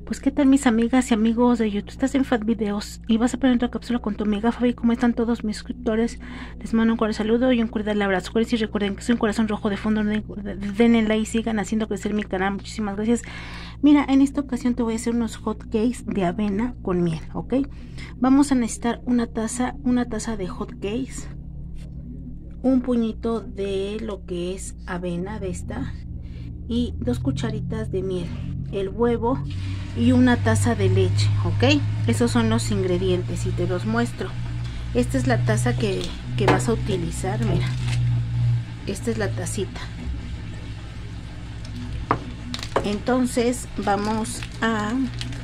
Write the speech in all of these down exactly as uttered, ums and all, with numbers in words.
Pues qué tal mis amigas y amigos de YouTube, estás en Fat Videos y vas a aprender otra cápsula con tu amiga Fabi. ¿Cómo están todos mis suscriptores? Les mando un cordial saludo y un cordial abrazo. Y recuerden que soy un corazón rojo de fondo, denle like y sigan haciendo crecer mi canal. Muchísimas gracias. Mira, en esta ocasión te voy a hacer unos hot cakes de avena con miel, ¿ok? Vamos a necesitar una taza, una taza de hot cakes, un puñito de lo que es avena de esta y dos cucharitas de miel, el huevo y una taza de leche, ok. Esos son los ingredientes y te los muestro. Esta es la taza que, que vas a utilizar. Mira, esta es la tacita. Entonces vamos a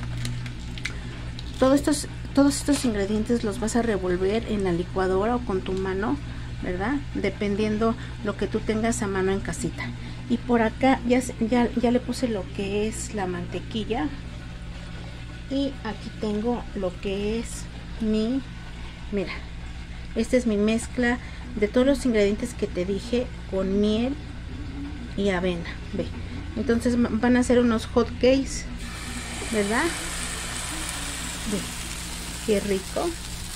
todos estos todos estos ingredientes los vas a revolver en la licuadora o con tu mano, ¿verdad? Dependiendo lo que tú tengas a mano en casita. Y por acá ya, ya, ya le puse lo que es la mantequilla. Y aquí tengo lo que es mi, mira, esta es mi mezcla de todos los ingredientes que te dije con miel y avena. Ve, entonces van a ser unos hot cakes, ¿verdad? Ve, qué rico.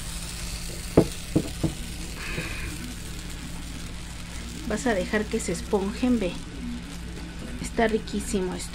Vas a dejar que se esponjen, ve. Está riquísimo esto.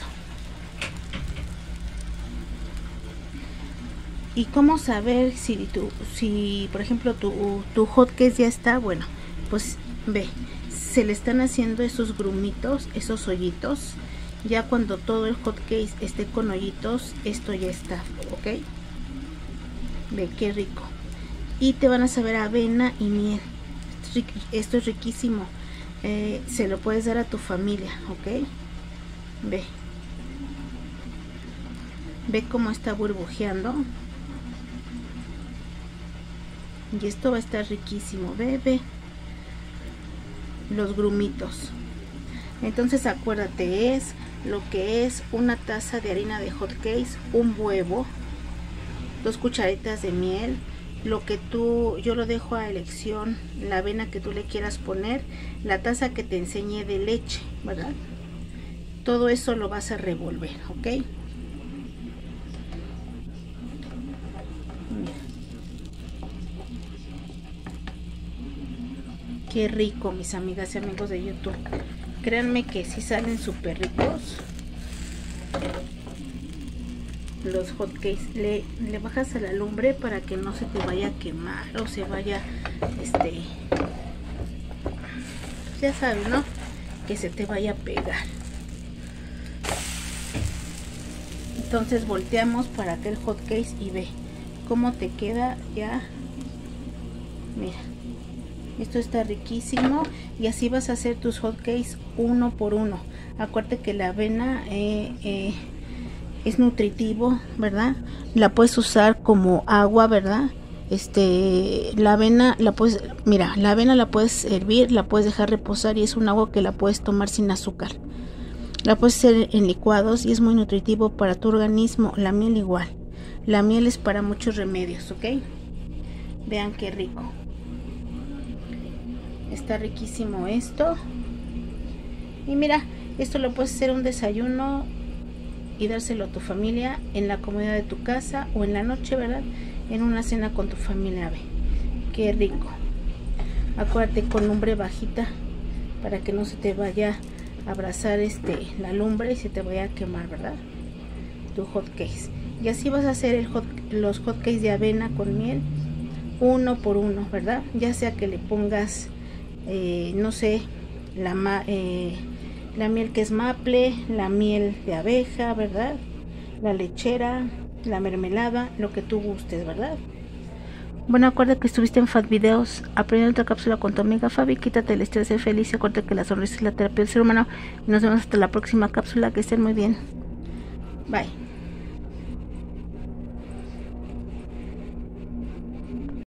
¿Y cómo saber si tu, si por ejemplo tu, tu hot cake ya está? Bueno, pues ve, se le están haciendo esos grumitos, esos hoyitos. Ya cuando todo el hot cake esté con hoyitos, esto ya está, ¿ok? Ve qué rico. Y te van a saber avena y miel. Esto es riquísimo. Eh, se lo puedes dar a tu familia, ¿ok? Ve, ve cómo está burbujeando y esto va a estar riquísimo. Ve, ve los grumitos. Entonces acuérdate, es lo que es una taza de harina de hot cakes, un huevo, dos cucharitas de miel, lo que tú, yo lo dejo a elección, la avena que tú le quieras poner, la taza que te enseñé de leche, ¿verdad? Todo eso lo vas a revolver, ¿ok? Mira. Qué rico, mis amigas y amigos de YouTube. Créanme que sí salen súper ricos los hot cakes. Le, le bajas a la lumbre para que no se te vaya a quemar o se vaya, este, ya sabes, ¿no? Que se te vaya a pegar. Entonces volteamos para que el hot cake y ve cómo te queda ya. Mira, esto está riquísimo y así vas a hacer tus hot cakes uno por uno. Acuérdate que la avena eh, eh, es nutritivo, ¿verdad? La puedes usar como agua, ¿verdad? Este, la avena la puedes, mira, la avena la puedes hervir, la puedes dejar reposar y es un agua que la puedes tomar sin azúcar. La puedes hacer en licuados y es muy nutritivo para tu organismo. La miel igual. La miel es para muchos remedios, ¿ok? Vean qué rico. Está riquísimo esto. Y mira, esto lo puedes hacer un desayuno y dárselo a tu familia en la comodidad de tu casa o en la noche, ¿verdad? En una cena con tu familia, ve. Qué rico. Acuérdate con lumbre bajita para que no se te vaya abrazar este la lumbre y se te vaya a quemar, ¿verdad? Tu hot cakes. Y así vas a hacer el hot, los hot cakes de avena con miel uno por uno, ¿verdad? Ya sea que le pongas eh, no sé, la, eh, la miel que es maple, la miel de abeja, ¿verdad? La lechera, la mermelada, lo que tú gustes, ¿verdad? Bueno, acuérdate que estuviste en Fat Videos, aprendiendo otra cápsula con tu amiga Fabi. Quítate el estrés, sé feliz, acuérdate que la sonrisa es la terapia del ser humano. Y nos vemos hasta la próxima cápsula, que estén muy bien. Bye.